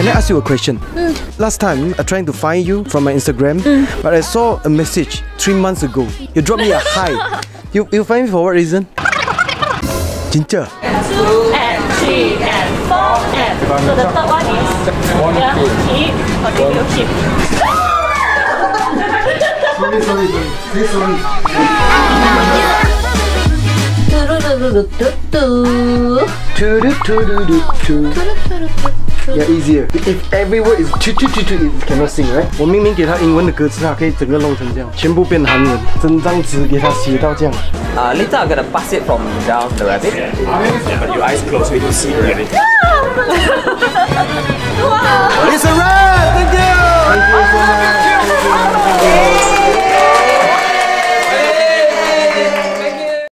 I ask you a question? Last time, I tried to find you from my Instagram, but I saw a message 3 months ago. You dropped me a hi. You find me for what reason? Ginger. 2 and 3 and 4 and so the third one is keep. Continue keep. Sorry. Say sorry. Yeah, easier. If every word is it cannot sing, right? 我明明给他英文的歌词，他可以整个弄成这样，全部变韩文，整张纸给他写到这样。 Later I'm gonna pass it from down the rabbit. But your eyes closed, we don't see the rabbit. It's a wrap! Thank you! Thank you so much!